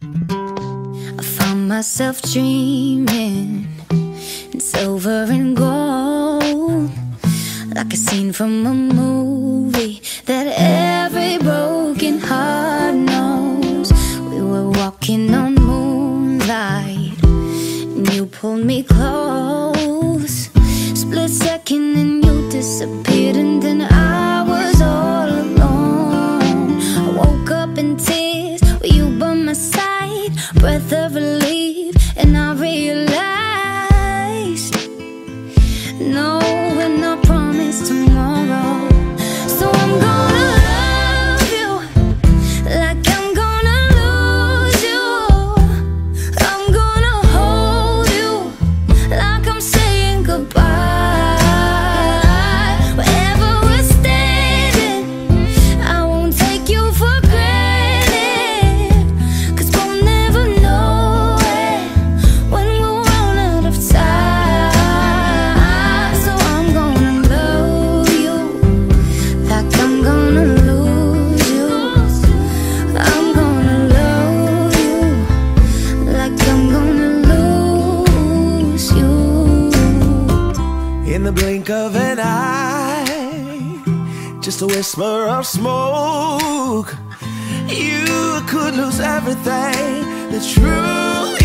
I found myself dreaming in silver and gold, like a scene from a movie that every broken heart knows. We were walking on moonlight and you pulled me close. Split second and you disappeared, and then I was all alone. I woke up in tears with you by my side, breath of relief, and I realized no, we're not promised tomorrow. So I'm gonna love you like I'm gonna lose you. I'm gonna hold you like I'm saying goodbye. Wherever we're standing, I won't take you for granted, 'cause we'll never know it when we'll run out of time. So I'm gonna love you like I'm gonna lose you. I'm gonna love you like I'm gonna lose you. In the blink of an eye, just a whisper of smoke, you could lose everything. The truth